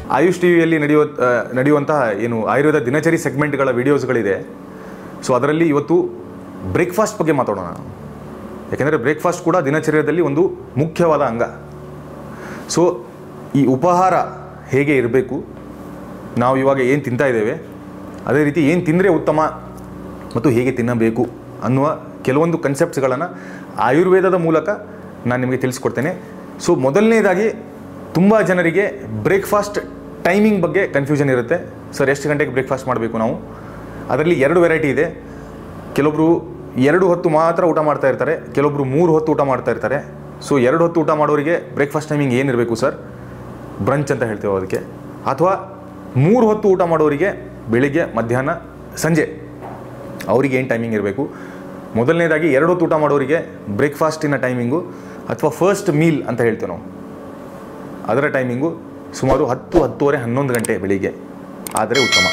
AYUSH T ವಿಯಲ್ಲಿ ನಡೆಯುವಂತಹ ಏನು ಆಯುರ್ವೇದ ದಿನಚರಿ ಸೆಗ್ಮೆಂಟ್ಗಳ ವೀಡಿಯೋಸ್ಗಳಿದೆ. ಸೊ ಅದರಲ್ಲಿ ಇವತ್ತು ಬ್ರೇಕ್ಫಾಸ್ಟ್ ಬಗ್ಗೆ ಮಾತಾಡೋಣ. ಯಾಕೆಂದರೆ ಬ್ರೇಕ್ಫಾಸ್ಟ್ ಕೂಡ ದಿನಚರ್ಯದಲ್ಲಿ ಒಂದು ಮುಖ್ಯವಾದ ಅಂಗ. ಸೊ ಈ ಉಪಹಾರ ಹೇಗೆ ಇರಬೇಕು, ನಾವು ಇವಾಗ ಏನು ತಿಂತಾ ಇದ್ದೇವೆ ಅದೇ ರೀತಿ ಏನು ತಿಂದರೆ ಉತ್ತಮ ಮತ್ತು ಹೇಗೆ ತಿನ್ನಬೇಕು ಅನ್ನುವ ಕೆಲವೊಂದು ಕನ್ಸೆಪ್ಟ್ಸ್ಗಳನ್ನು ಆಯುರ್ವೇದದ ಮೂಲಕ ನಾನು ನಿಮಗೆ ತಿಳಿಸ್ಕೊಡ್ತೇನೆ. ಸೊ ಮೊದಲನೇದಾಗಿ ತುಂಬ ಜನರಿಗೆ ಬ್ರೇಕ್ಫಾಸ್ಟ್ ಟೈಮಿಂಗ್ ಬಗ್ಗೆ ಕನ್ಫ್ಯೂಷನ್ ಇರುತ್ತೆ. ಸರ್ ಎಷ್ಟು ಗಂಟೆಗೆ ಬ್ರೇಕ್ಫಾಸ್ಟ್ ಮಾಡಬೇಕು ನಾವು? ಅದರಲ್ಲಿ 2 ವೆರೈಟಿ ಇದೆ. ಕೆಲವೊಬ್ಬರು 2 ಹೊತ್ತು ಮಾತ್ರ ಊಟ ಮಾಡ್ತಾ ಇರ್ತಾರೆ, ಕೆಲವೊಬ್ಬರು 3 ಹೊತ್ತು ಊಟ ಮಾಡ್ತಾ ಇರ್ತಾರೆ. ಸೊ 2 ಹೊತ್ತು ಊಟ ಮಾಡೋರಿಗೆ ಬ್ರೇಕ್ಫಾಸ್ಟ್ ಟೈಮಿಂಗ್ ಏನಿರಬೇಕು ಸರ್? ಬ್ರಂಚ್ ಅಂತ ಹೇಳ್ತೇವೆ ಅದಕ್ಕೆ. ಅಥವಾ 3 ಹೊತ್ತು ಊಟ ಮಾಡೋರಿಗೆ ಬೆಳಿಗ್ಗೆ ಮಧ್ಯಾಹ್ನ ಸಂಜೆ ಅವರಿಗೆ ಏನು ಟೈಮಿಂಗ್ ಇರಬೇಕು? ಮೊದಲನೇದಾಗಿ 2 ಹೊತ್ತು ಊಟ ಮಾಡೋರಿಗೆ ಬ್ರೇಕ್ಫಾಸ್ಟಿನ ಟೈಮಿಂಗು ಅಥವಾ ಫಸ್ಟ್ ಮೀಲ್ ಅಂತ ಹೇಳ್ತೇವೆ ನಾವು, ಅದರ ಟೈಮಿಂಗು ಸುಮಾರು 10, 10:30, 11 ಗಂಟೆ ಬೆಳಿಗ್ಗೆ ಆದರೆ ಉತ್ತಮ.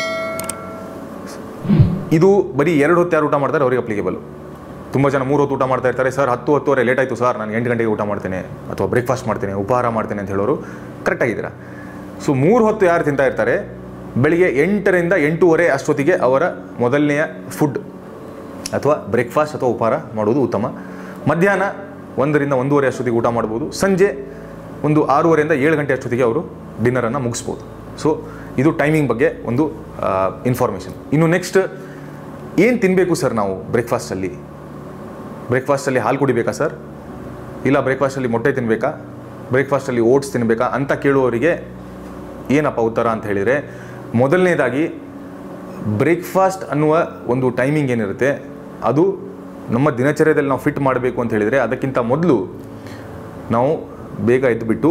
ಇದು ಬರೀ 2 ಹೊತ್ತು ಯಾರು ಊಟ ಮಾಡ್ತಾರೆ ಅವರಿಗೆ ಅಪ್ಲಿಕೇಬಲ್. ತುಂಬ ಜನ 3 ಹೊತ್ತು ಊಟ ಮಾಡ್ತಾ ಇರ್ತಾರೆ. ಸರ್ 10, 10:30 ಲೇಟ್ ಆಯಿತು ಸರ್, ನಾನು 8 ಗಂಟೆಗೆ ಊಟ ಮಾಡ್ತೇನೆ ಅಥವಾ ಬ್ರೇಕ್ಫಾಸ್ಟ್ ಮಾಡ್ತೇನೆ, ಉಪಹಾರ ಮಾಡ್ತೇನೆ ಅಂತ ಹೇಳೋರು ಕರೆಕ್ಟಾಗಿದ್ದೀರಾ. ಸೊ 3 ಹೊತ್ತು ಯಾರು ತಿಂತಾ ಇರ್ತಾರೆ, ಬೆಳಿಗ್ಗೆ 8ರಿಂದ 8:30 ಅಷ್ಟೊತ್ತಿಗೆ ಅವರ ಮೊದಲನೆಯ ಫುಡ್ ಅಥವಾ ಬ್ರೇಕ್ಫಾಸ್ಟ್ ಅಥವಾ ಉಪಹಾರ ಮಾಡೋದು ಉತ್ತಮ. ಮಧ್ಯಾಹ್ನ 1ರಿಂದ 1:30 ಅಷ್ಟೊತ್ತಿಗೆ ಊಟ ಮಾಡ್ಬೋದು. ಸಂಜೆ ಒಂದು 6:30ರಿಂದ 7 ಗಂಟೆ ಅಷ್ಟೊತ್ತಿಗೆ ಅವರು ಡಿನ್ನರನ್ನು ಮುಗಿಸ್ಬೋದು. ಸೊ ಇದು ಟೈಮಿಂಗ್ ಬಗ್ಗೆ ಒಂದು ಇನ್ಫಾರ್ಮೇಷನ್. ಇನ್ನು ನೆಕ್ಸ್ಟ್, ಏನು ತಿನ್ನಬೇಕು ಸರ್ ನಾವು ಬ್ರೇಕ್ಫಾಸ್ಟಲ್ಲಿ? ಬ್ರೇಕ್ಫಾಸ್ಟಲ್ಲಿ ಹಾಲು ಕುಡಿಬೇಕಾ ಸರ್? ಇಲ್ಲ ಬ್ರೇಕ್ಫಾಸ್ಟಲ್ಲಿ ಮೊಟ್ಟೆ ತಿನ್ನಬೇಕಾ? ಬ್ರೇಕ್ಫಾಸ್ಟಲ್ಲಿ ಓಟ್ಸ್ ತಿನ್ನಬೇಕಾ ಅಂತ ಕೇಳುವವರಿಗೆ ಏನಪ್ಪ ಉತ್ತರ ಅಂತ ಹೇಳಿದರೆ, ಮೊದಲನೇದಾಗಿ ಬ್ರೇಕ್ಫಾಸ್ಟ್ ಅನ್ನುವ ಒಂದು ಟೈಮಿಂಗ್ ಏನಿರುತ್ತೆ ಅದು ನಮ್ಮ ದಿನಚರ್ಯದಲ್ಲಿ ನಾವು ಫಿಟ್ ಮಾಡಬೇಕು ಅಂತ ಹೇಳಿದರೆ ಅದಕ್ಕಿಂತ ಮೊದಲು ನಾವು ಬೇಗ ಎದ್ದುಬಿಟ್ಟು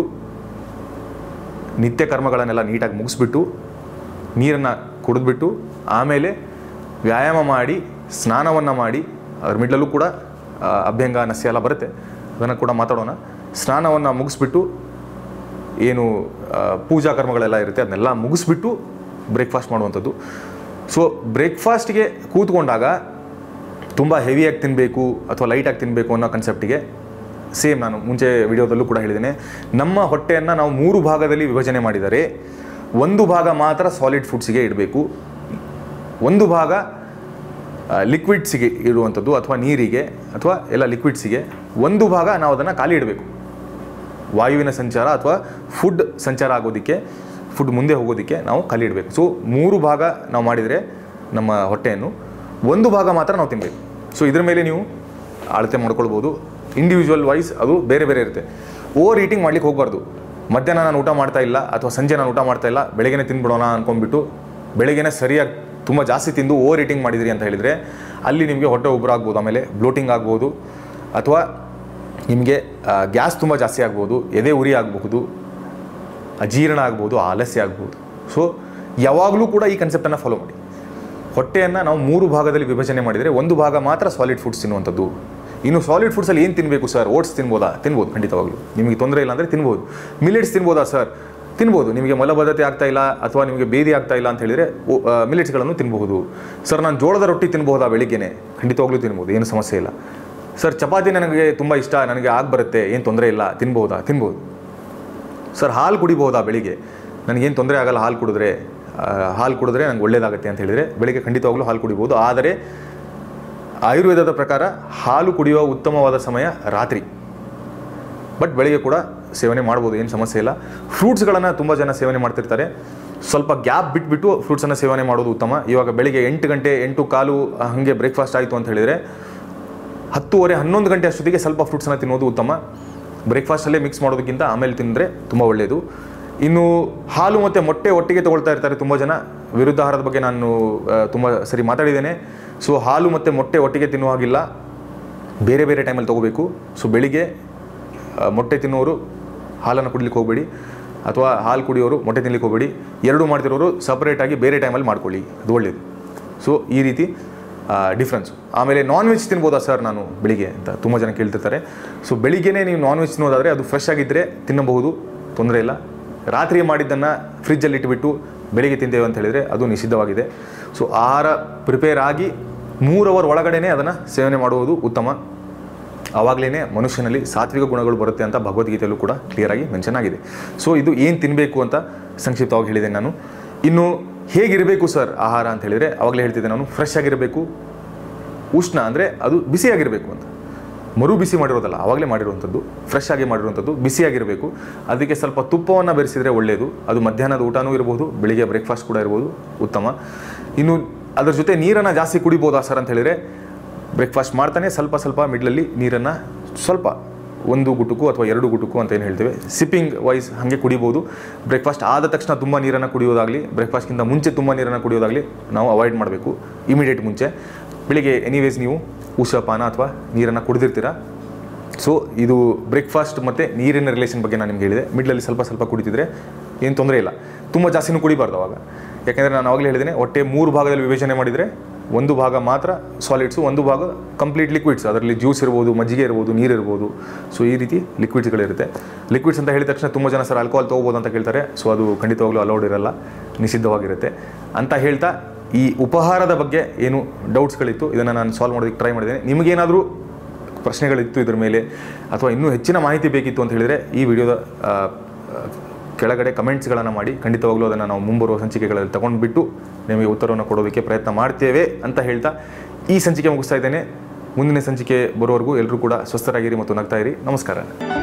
ನಿತ್ಯ ಕರ್ಮಗಳನ್ನೆಲ್ಲ ನೀಟಾಗಿ ಮುಗಿಸ್ಬಿಟ್ಟು ನೀರನ್ನು ಕುಡಿದ್ಬಿಟ್ಟು ಆಮೇಲೆ ವ್ಯಾಯಾಮ ಮಾಡಿ ಸ್ನಾನವನ್ನು ಮಾಡಿ, ಅದ್ರ ಮಿಡ್ಲಲ್ಲೂ ಕೂಡ ಅಭ್ಯಂಗ ನಸ್ಯ ಎಲ್ಲ ಬರುತ್ತೆ, ಅದನ್ನು ಕೂಡ ಮಾತಾಡೋಣ. ಸ್ನಾನವನ್ನು ಮುಗಿಸ್ಬಿಟ್ಟು ಏನು ಪೂಜಾ ಕರ್ಮಗಳೆಲ್ಲ ಇರುತ್ತೆ ಅದನ್ನೆಲ್ಲ ಮುಗಿಸ್ಬಿಟ್ಟು ಬ್ರೇಕ್ಫಾಸ್ಟ್ ಮಾಡುವಂಥದ್ದು. ಸೊ ಬ್ರೇಕ್ಫಾಸ್ಟ್ಗೆ ಕೂತ್ಕೊಂಡಾಗ ತುಂಬ ಹೆವಿಯಾಗಿ ತಿನ್ನಬೇಕು ಅಥವಾ ಲೈಟಾಗಿ ತಿನ್ನಬೇಕು ಅನ್ನೋ ಕನ್ಸೆಪ್ಟಿಗೆ ಸೇಮ್ ನಾನು ಮುಂಚೆ ವಿಡಿಯೋದಲ್ಲೂ ಕೂಡ ಹೇಳಿದ್ದೇನೆ, ನಮ್ಮ ಹೊಟ್ಟೆಯನ್ನು ನಾವು 3 ಭಾಗದಲ್ಲಿ ವಿಭಜನೆ ಮಾಡಿದರೆ 1 ಭಾಗ ಮಾತ್ರ ಸಾಲಿಡ್ ಫುಡ್ಸಿಗೆ ಇಡಬೇಕು, 1 ಭಾಗ ಲಿಕ್ವಿಡ್ಸಿಗೆ ಇಡುವಂಥದ್ದು ಅಥವಾ ನೀರಿಗೆ ಅಥವಾ ಎಲ್ಲ ಲಿಕ್ವಿಡ್ಸಿಗೆ, 1 ಭಾಗ ನಾವು ಅದನ್ನು ಖಾಲಿ ಇಡಬೇಕು. ವಾಯುವಿನ ಸಂಚಾರ ಅಥವಾ ಫುಡ್ ಸಂಚಾರ ಆಗೋದಕ್ಕೆ, ಫುಡ್ ಮುಂದೆ ಹೋಗೋದಕ್ಕೆ ನಾವು ಖಾಲಿ ಇಡಬೇಕು. ಸೊ 3 ಭಾಗ ನಾವು ಮಾಡಿದರೆ ನಮ್ಮ ಹೊಟ್ಟೆಯನ್ನು 1 ಭಾಗ ಮಾತ್ರ ನಾವು ತಿನ್ನಬೇಕು. ಸೊ ಇದ್ರ ಮೇಲೆ ನೀವು ಅಳತೆ ಮಾಡ್ಕೊಳ್ಬೋದು. ಇಂಡಿವಿಜುವಲ್ ವೈಸ್ ಅದು ಬೇರೆ ಬೇರೆ ಇರುತ್ತೆ. ಓವರ್ ಈಟಿಂಗ್ ಮಾಡ್ಲಿಕ್ಕೆ ಹೋಗಬಾರ್ದು. ಮಧ್ಯಾಹ್ನ ನಾನು ಊಟ ಮಾಡ್ತಾ ಇಲ್ಲ ಅಥವಾ ಸಂಜೆ ನಾನು ಊಟ ಮಾಡ್ತಾ ಇಲ್ಲ, ಬೆಳಗ್ಗೆನೇ ತಿಂದ್ಬಿಡೋಣ ಅಂದ್ಕೊಂಡ್ಬಿಟ್ಟು ಬೆಳಗ್ಗೆನೇ ಸರಿಯಾಗಿ ತುಂಬ ಜಾಸ್ತಿ ತಿಂದು ಓವರ್ ಈಟಿಂಗ್ ಮಾಡಿದಿರಿ ಅಂತ ಹೇಳಿದರೆ ಅಲ್ಲಿ ನಿಮಗೆ ಹೊಟ್ಟೆ ಉಬ್ಬರ ಆಗ್ಬೋದು, ಆಮೇಲೆ ಬ್ಲೋಟಿಂಗ್ ಆಗ್ಬೋದು, ಅಥವಾ ನಿಮಗೆ ಗ್ಯಾಸ್ ತುಂಬ ಜಾಸ್ತಿ ಆಗ್ಬೋದು, ಎದೆ ಉರಿ ಆಗಬಹುದು, ಅಜೀರ್ಣ ಆಗ್ಬೋದು, ಆಲಸ್ಯ ಆಗ್ಬೋದು. ಸೊ ಯಾವಾಗಲೂ ಕೂಡ ಈ ಕನ್ಸೆಪ್ಟನ್ನು ಫಾಲೋ ಮಾಡಿ. ಹೊಟ್ಟೆಯನ್ನು ನಾವು 3 ಭಾಗದಲ್ಲಿ ವಿಭಜನೆ ಮಾಡಿದರೆ 1 ಭಾಗ ಮಾತ್ರ ಸಾಲಿಡ್ ಫುಡ್ಸ್ ತಿನ್ನುವಂಥದ್ದು. ಇನ್ನು ಸಾಲಿಡ್ ಫುಡ್ಸಲ್ಲಿ ಏನು ತಿನ್ನಬೇಕು ಸರ್? ಓಟ್ಸ್ ತಿನ್ಬೋದಾ? ತಿನ್ಬೋದು, ಖಂಡಿತವಾಗ್ಲೂ. ನಿಮಗೆ ತೊಂದರೆ ಇಲ್ಲ ಅಂದರೆ ತಿನ್ಬೋದು. ಮಿಲೆಟ್ಸ್ ತಿನ್ಬೋದಾ ಸರ್? ತಿನ್ಬೋದು. ನಿಮಗೆ ಮಲಬದ್ಧತೆ ಆಗ್ತಾ ಇಲ್ಲ ಅಥವಾ ನಿಮಗೆ ಬೇದಿ ಆಗ್ತಾ ಇಲ್ಲ ಅಂತ ಹೇಳಿದರೆ ಮಿಲೆಟ್ಸ್ಗಳನ್ನು ತಿನ್ನಬಹುದು. ಸರ್ ನಾನು ಜೋಳದ ರೊಟ್ಟಿ ತಿನ್ಬೋದಾ ಬೆಳಿಗ್ಗೆನೆ? ಖಂಡಿತವಾಗ್ಲೂ ತಿನ್ಬೋದು, ಏನು ಸಮಸ್ಯೆ ಇಲ್ಲ. ಸರ್ ಚಪಾತಿ ನನಗೆ ತುಂಬ ಇಷ್ಟ, ನನಗೆ ಬರುತ್ತೆ, ಏನು ತೊಂದರೆ ಇಲ್ಲ, ತಿನ್ಬೋದಾ? ತಿನ್ಬೋದು. ಸರ್ ಹಾಲು ಕುಡಿಬೋದಾ ಬೆಳಿಗ್ಗೆ? ನನಗೇನು ತೊಂದರೆ ಆಗಲ್ಲ ಹಾಲು ಕುಡಿದ್ರೆ ನನಗೆ ಒಳ್ಳೆಯದಾಗುತ್ತೆ ಅಂತ ಹೇಳಿದರೆ ಬೆಳಿಗ್ಗೆ ಖಂಡಿತವಾಗ್ಲೂ ಹಾಲು ಕುಡಿಬೋದು. ಆದರೆ ಆಯುರ್ವೇದದ ಪ್ರಕಾರ ಹಾಲು ಕುಡಿಯುವ ಉತ್ತಮವಾದ ಸಮಯ ರಾತ್ರಿ, ಬಟ್ ಬೆಳಿಗ್ಗೆ ಕೂಡ ಸೇವನೆ ಮಾಡ್ಬೋದು, ಏನು ಸಮಸ್ಯೆ ಇಲ್ಲ. ಫ್ರೂಟ್ಸ್ಗಳನ್ನು ತುಂಬ ಜನ ಸೇವನೆ ಮಾಡ್ತಿರ್ತಾರೆ, ಸ್ವಲ್ಪ ಗ್ಯಾಪ್ ಬಿಟ್ಬಿಟ್ಟು ಫ್ರೂಟ್ಸನ್ನು ಸೇವನೆ ಮಾಡೋದು ಉತ್ತಮ. ಇವಾಗ ಬೆಳಿಗ್ಗೆ 8 ಗಂಟೆ 8:15 ಹಾಗೆ ಬ್ರೇಕ್ಫಾಸ್ಟ್ ಆಯಿತು ಅಂತ ಹೇಳಿದರೆ 10:30 11 ಗಂಟೆ ಅಷ್ಟೊತ್ತಿಗೆ ಸ್ವಲ್ಪ ಫ್ರೂಟ್ಸನ್ನು ತಿನ್ನೋದು ಉತ್ತಮ. ಬ್ರೇಕ್ಫಾಸ್ಟಲ್ಲೇ ಮಿಕ್ಸ್ ಮಾಡೋದಕ್ಕಿಂತ ಆಮೇಲೆ ತಿಂದರೆ ತುಂಬ ಒಳ್ಳೆಯದು. ಇನ್ನು ಹಾಲು ಮತ್ತು ಮೊಟ್ಟೆ ಒಟ್ಟಿಗೆ ತೊಗೊಳ್ತಾ ಇರ್ತಾರೆ ತುಂಬ ಜನ. ವಿರುದ್ಧಾಹಾರದ ಬಗ್ಗೆ ನಾನು ತುಂಬ ಸರಿ ಮಾತಾಡಿದ್ದೇನೆ. ಸೊ ಹಾಲು ಮತ್ತು ಮೊಟ್ಟೆ ಒಟ್ಟಿಗೆ ತಿನ್ನುವ ಹಾಗಿಲ್ಲ, ಬೇರೆ ಬೇರೆ ಟೈಮಲ್ಲಿ ತೊಗೋಬೇಕು. ಸೊ ಬೆಳಿಗ್ಗೆ ಮೊಟ್ಟೆ ತಿನ್ನೋರು ಹಾಲನ್ನು ಕುಡಿಲಿಕ್ಕೆ ಹೋಗಬೇಡಿ, ಅಥವಾ ಹಾಲು ಕುಡಿಯೋರು ಮೊಟ್ಟೆ ತಿನ್ನಲಿಕ್ಕೆ ಹೋಗಬೇಡಿ. ಎರಡೂ ಮಾಡ್ತಿರೋರು ಸಪ್ರೇಟಾಗಿ ಬೇರೆ ಟೈಮಲ್ಲಿ ಮಾಡ್ಕೊಳ್ಳಿ, ಅದು ಒಳ್ಳೆಯದು. ಸೊ ಈ ರೀತಿ ಡಿಫ್ರೆನ್ಸು. ಆಮೇಲೆ ನಾನ್ ವೆಜ್ ತಿನ್ಬೋದಾ ಸರ್ ನಾನು ಬೆಳಿಗ್ಗೆ ಅಂತ ತುಂಬ ಜನ ಕೇಳ್ತಿರ್ತಾರೆ. ಸೊ ಬೆಳಿಗ್ಗೆನೇ ನೀವು ನಾನ್ ವೆಜ್ ತಿನ್ನೋದಾದರೆ ಅದು ಫ್ರೆಶ್ ಆಗಿದ್ದರೆ ತಿನ್ನಬಹುದು, ತೊಂದರೆ ಇಲ್ಲ. ರಾತ್ರಿ ಮಾಡಿದ್ದನ್ನು ಫ್ರಿಜ್ಜಲ್ಲಿ ಇಟ್ಬಿಟ್ಟು ಬೆಳಿಗ್ಗೆ ತಿಂತೇವೆ ಅಂತ ಹೇಳಿದರೆ ಅದು ನಿಷಿದ್ಧವಾಗಿದೆ. ಸೊ ಆಹಾರ ಪ್ರಿಪೇರ್ ಆಗಿ 3 ಅವರ್ ಒಳಗಡೆ ಅದನ್ನು ಸೇವನೆ ಮಾಡುವುದು ಉತ್ತಮ. ಆವಾಗಲೇ ಮನುಷ್ಯನಲ್ಲಿ ಸಾತ್ವಿಕ ಗುಣಗಳು ಬರುತ್ತೆ ಅಂತ ಭಗವದ್ಗೀತೆಯಲ್ಲೂ ಕೂಡ ಕ್ಲಿಯರಾಗಿ ಮೆನ್ಷನ್ ಆಗಿದೆ. ಸೊ ಇದು ಏನು ತಿನ್ನಬೇಕು ಅಂತ ಸಂಕ್ಷಿಪ್ತವಾಗಿ ಹೇಳಿದೆ ನಾನು. ಇನ್ನು ಹೇಗಿರಬೇಕು ಸರ್ ಆಹಾರ ಅಂತ ಹೇಳಿದರೆ, ಆವಾಗಲೇ ಹೇಳ್ತಿದ್ದೆ ನಾನು, ಫ್ರೆಶ್ ಆಗಿರಬೇಕು, ಉಷ್ಣ ಅಂದರೆ ಅದು ಬಿಸಿಯಾಗಿರಬೇಕು ಅಂತ, ಮರು ಬಿಸಿ ಮಾಡಿರೋದಲ್ಲ, ಆವಾಗಲೇ ಮಾಡಿರುವಂಥದ್ದು, ಫ್ರೆಶ್ ಆಗಿ ಮಾಡಿರುವಂಥದ್ದು, ಬಿಸಿಯಾಗಿರಬೇಕು. ಅದಕ್ಕೆ ಸ್ವಲ್ಪ ತುಪ್ಪವನ್ನು ಬೆರೆಸಿದರೆ ಒಳ್ಳೆಯದು. ಅದು ಮಧ್ಯಾಹ್ನದ ಊಟನೂ ಇರ್ಬೋದು, ಬೆಳಿಗ್ಗೆ ಬ್ರೇಕ್ಫಾಸ್ಟ್ ಕೂಡ ಇರ್ಬೋದು, ಉತ್ತಮ. ಇನ್ನು ಅದ್ರ ಜೊತೆ ನೀರನ್ನು ಜಾಸ್ತಿ ಕುಡಿಬೋದಾ ಸರ್ ಅಂತ ಹೇಳಿದರೆ, ಬ್ರೇಕ್ಫಾಸ್ಟ್ ಮಾಡ್ತಾನೆ ಸ್ವಲ್ಪ ಮಿಡ್ಲಲ್ಲಿ ನೀರನ್ನು ಸ್ವಲ್ಪ 1 ಗುಟುಕು ಅಥವಾ 2 ಗುಟುಕು ಅಂತ ಏನು ಹೇಳ್ತೇವೆ, ಸಿಪ್ಪಿಂಗ್ ವೈಸ್ ಹಾಗೆ ಕುಡಿಬೋದು. ಬ್ರೇಕ್ಫಾಸ್ಟ್ ಆದ ತಕ್ಷಣ ತುಂಬ ನೀರನ್ನು ಕುಡಿಯೋದಾಗಲಿ, ಬ್ರೇಕ್ಫಾಸ್ಟ್ಗಿಂತ ಮುಂಚೆ ತುಂಬ ನೀರನ್ನು ಕುಡಿಯೋದಾಗಲಿ ನಾವು ಅವಾಯ್ಡ್ ಮಾಡಬೇಕು. ಇಮಿಡಿಯೇಟ್ ಮುಂಚೆ ಬೆಳಿಗ್ಗೆ ಎನಿವೇಸ್ ನೀವು ಉಷಪಾನ ಅಥವಾ ನೀರನ್ನು ಕುಡಿದಿರ್ತೀರ. ಸೊ ಇದು ಬ್ರೇಕ್ಫಾಸ್ಟ್ ಮತ್ತು ನೀರಿನ ರಿಲೇಷನ್ ಬಗ್ಗೆ ನಾನು ನಿಮ್ಗೆ ಹೇಳಿದೆ. ಮಿಡ್ಲಲ್ಲಿ ಸ್ವಲ್ಪ ಕುಡಿತಿದ್ರೆ ಏನು ತೊಂದರೆ ಇಲ್ಲ. ತುಂಬ ಜಾಸ್ತಿನೂ ಕುಡಿಬಾರ್ದು ಅವಾಗ. ಯಾಕೆಂದರೆ ನಾನು ಆವಾಗಲೇ ಹೇಳಿದ್ದೇನೆ, ಹೊಟ್ಟೆ 3 ಭಾಗದಲ್ಲಿ ವಿಭಜನೆ ಮಾಡಿದರೆ 1 ಭಾಗ ಮಾತ್ರ ಸಾಲಿಡ್ಸು, 1 ಭಾಗ ಕಂಪ್ಲೀಟ್ ಲಿಕ್ವಿಡ್ಸ್. ಅದರಲ್ಲಿ ಜ್ಯೂಸ್ ಇರ್ಬೋದು, ಮಜ್ಜಿಗೆ ಇರ್ಬೋದು, ನೀರು ಇರ್ಬೋದು. ಸೊ ಈ ರೀತಿ ಲಿಕ್ವಿಡ್ಸ್ಗಳಿರುತ್ತೆ. ಲಿಕ್ವಿಡ್ಸ್ ಅಂತ ಹೇಳಿದ ತಕ್ಷಣ ತುಂಬ ಜನ ಸರ್ ಆಲ್ಕೋಹಾಲ್ ತೊಗೋಬೋದು ಅಂತ ಕೇಳ್ತಾರೆ. ಸೊ ಅದು ಖಂಡಿತವಾಗ್ಲೂ ಅಲೌಡ್ ಇರಲ್ಲ, ನಿಷಿದ್ಧವಾಗಿರುತ್ತೆ ಅಂತ ಹೇಳ್ತಾ, ಈ ಉಪಹಾರದ ಬಗ್ಗೆ ಏನು ಡೌಟ್ಸ್ಗಳಿತ್ತು ಇದನ್ನು ನಾನು ಸಾಲ್ವ್ ಮಾಡೋದಕ್ಕೆ ಟ್ರೈ ಮಾಡಿದ್ದೇನೆ. ನಿಮಗೇನಾದರೂ ಪ್ರಶ್ನೆಗಳಿತ್ತು ಇದ್ರ ಮೇಲೆ, ಅಥವಾ ಇನ್ನೂ ಹೆಚ್ಚಿನ ಮಾಹಿತಿ ಬೇಕಿತ್ತು ಅಂತ ಹೇಳಿದರೆ ಈ ವಿಡಿಯೋದ ಕೆಳಗಡೆ ಕಮೆಂಟ್ಸ್ಗಳನ್ನು ಮಾಡಿ. ಖಂಡಿತವಾಗ್ಲೂ ಅದನ್ನು ನಾವು ಮುಂಬರುವ ಸಂಚಿಕೆಗಳಲ್ಲಿ ತಗೊಂಡ್ಬಿಟ್ಟು ನಿಮಗೆ ಉತ್ತರವನ್ನು ಕೊಡೋದಕ್ಕೆ ಪ್ರಯತ್ನ ಮಾಡ್ತೇವೆ ಅಂತ ಹೇಳ್ತಾ ಈ ಸಂಚಿಕೆ ಮುಗಿಸ್ತಾ ಇದ್ದೇನೆ. ಮುಂದಿನ ಸಂಚಿಕೆ ಬರೋವರೆಗೂ ಎಲ್ಲರೂ ಕೂಡ ಸ್ವಸ್ಥರಾಗಿರಿ ಮತ್ತು ನಗ್ತಾ ಇರಿ. ನಮಸ್ಕಾರ.